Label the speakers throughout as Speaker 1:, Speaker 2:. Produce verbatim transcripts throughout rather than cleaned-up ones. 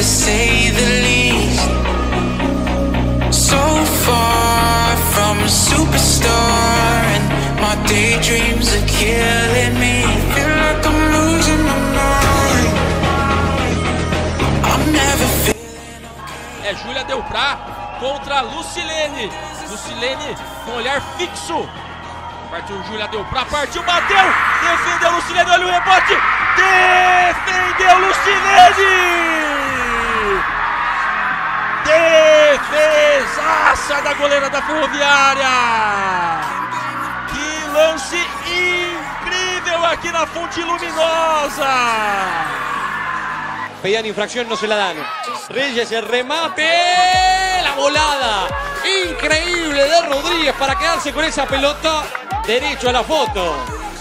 Speaker 1: to say the least. So far from a superstar, and my daydreams are killing me. Feel like I'm losing my mind. I'm never feeling okay.
Speaker 2: É Júlia Delprá contra Lucilene. Lucilene com olhar fixo. Partiu Júlia Delprá, partiu, bateu, defendeu Lucilene, olha o rebote, defendeu Lucilene! Defesaça da goleira da Ferroviária! Que lance incrível aqui na Fonte Luminosa!
Speaker 3: Pedían infracción, no se la dan. Reyes, el remate, la volada increíble de Rodríguez para quedarse con esa pelota. Derecho a la foto.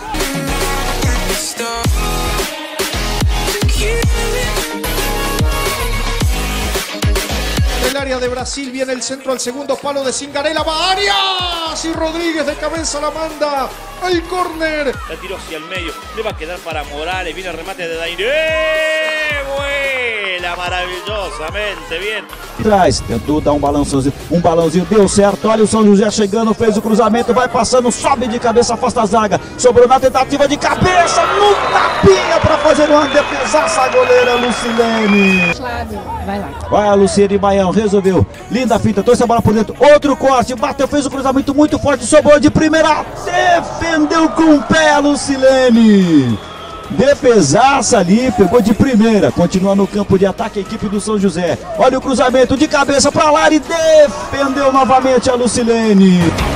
Speaker 4: El área de Brasil, viene el centro al segundo palo de Cingarella, va a Arias y Rodríguez de cabeza la manda al córner.
Speaker 5: La tiró hacia el medio, le va a quedar para Morales, viene el remate de Dairé, vuela maravillosamente bien.
Speaker 6: Traz, tentou dar um balançãozinho, um balãozinho, deu certo, olha o São José chegando, fez o cruzamento, vai passando, sobe de cabeça, afasta a zaga, sobrou na tentativa de cabeça, no tapinha para fazer uma defesaça a goleira Lucilene.
Speaker 7: Vai lá.
Speaker 6: Vai a Luciene Baião, resolveu, linda fita, trouxe a bola por dentro, outro corte, bateu, fez o cruzamento muito forte, sobrou de primeira, defendeu com o pé a Lucilene. Defesaça ali, pegou de primeira, continua no campo de ataque a equipe do São José. Olha o cruzamento de cabeça para lá e defendeu novamente a Lucilene.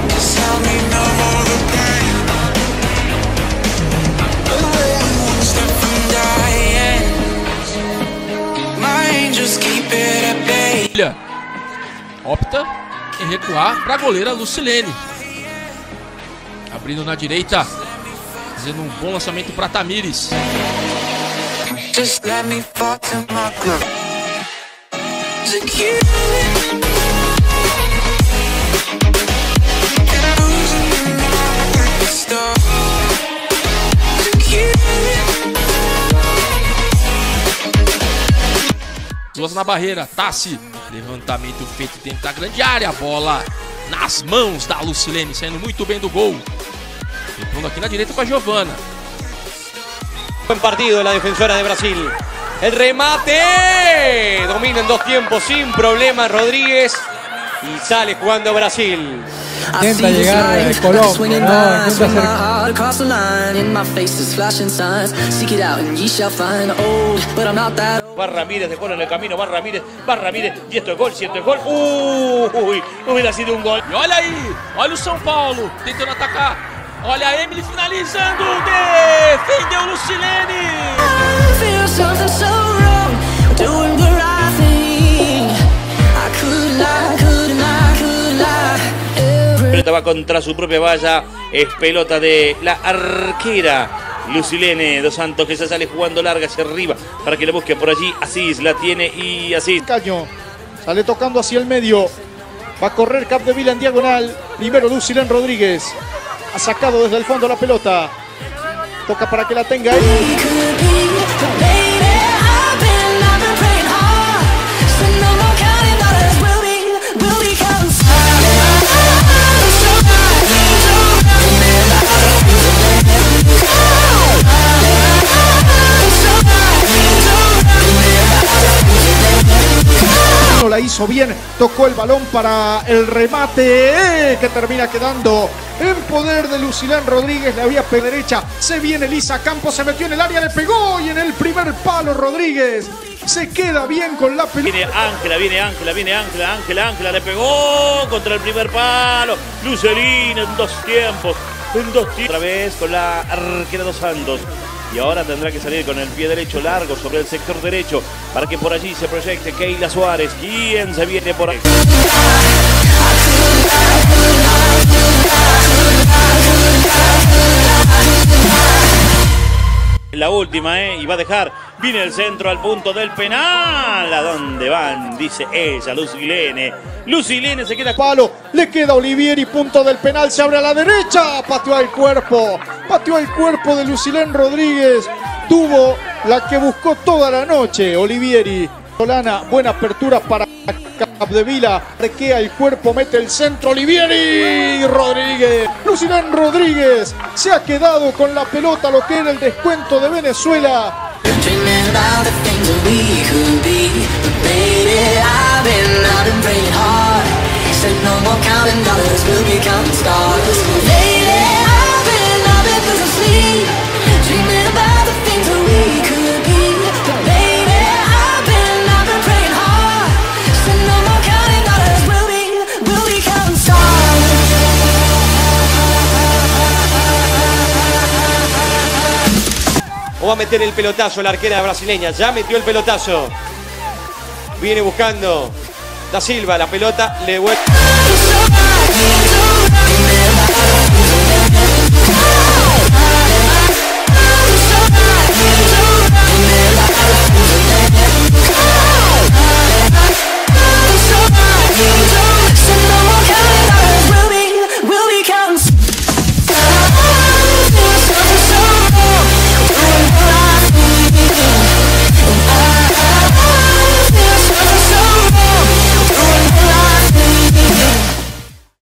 Speaker 2: Opta em recuar para a goleira Lucilene. Abrindo na direita, fazendo um bom lançamento para Tamires.
Speaker 1: Just let me fall to my groove.
Speaker 2: Duas na barreira, Tassi. Levantamento feito dentro da grande área. Bola nas mãos da Lucilene, saindo muito bem do gol. Entrando aqui na direita para Giovana.
Speaker 3: Buen partido de la defensora de Brasil. El remate. Domina en dos tiempos sin problema Rodríguez. Y sale jugando Brasil.
Speaker 7: Intenta llegar a Colombo, ¿no? Intenta hacer...
Speaker 5: Va Ramírez, dejó en el camino, va Ramírez, va Ramírez, y esto es gol, si esto es gol, uh, uy, hubiera sido un gol.
Speaker 2: E olha aí, olha o São Paulo tentando atacar, olha a Emily finalizando, defendeu Lucilene.
Speaker 5: Pelota va contra su propia valla, es pelota de la arquera Lucilene dos Santos, que se sale jugando larga hacia arriba para que la busque por allí. Asís la tiene y Asís.
Speaker 4: Caño sale tocando hacia el medio, va a correr Capdevila en diagonal. Primero Lucilene Rodríguez, ha sacado desde el fondo la pelota, toca para que la tenga ahí. La hizo bien, tocó el balón para el remate eh, que termina quedando en poder de Lucilene Rodríguez. Le había pegado derecha, se viene Lisa Campos, se metió en el área, le pegó y en el primer palo Rodríguez se queda bien con la pelota.
Speaker 5: Viene Ángela, viene Ángela, viene Ángela, Ángela, Ángela le pegó contra el primer palo. Lucilene en dos tiempos, en dos tiempos. Otra vez con la arquera dos Santos. Y ahora tendrá que salir con el pie derecho largo sobre el sector derecho para que por allí se proyecte Keila Suárez. ¿Quién se viene por ahí? La última, ¿eh? Y va a dejar. Viene el centro al punto del penal. ¿A dónde van? Dice ella, Lucilene. Lucilene se queda.
Speaker 4: Palo, le queda Olivieri, punto del penal, se abre a la derecha. Pateó al cuerpo. Pateó el cuerpo de Lucilene Rodríguez. Tuvo la que buscó toda la noche Olivieri. Solana, buena apertura para Capdevila, requea el cuerpo, mete el centro, Olivieri Rodríguez. Lucilén Rodríguez se ha quedado con la pelota, lo que era el descuento de Venezuela.
Speaker 3: O va a meter el pelotazo la arquera brasileña. Ya metió el pelotazo. Viene buscando Da Silva. La pelota le vuelve.